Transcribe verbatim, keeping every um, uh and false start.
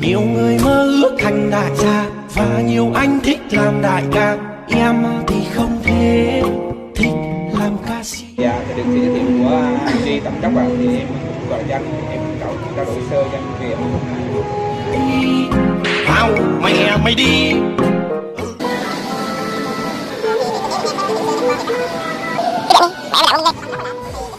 Nhiều người mơ ước thành đại gia và nhiều anh thích làm đại ca. Em thì không thế, thích làm ca sĩ. Dạ, được sự giới thiệu của anh đi tặng các bạn thì em gọi danh, em trao trao đổi sơ danh về em. Vào mẹ mày đi. Mẹ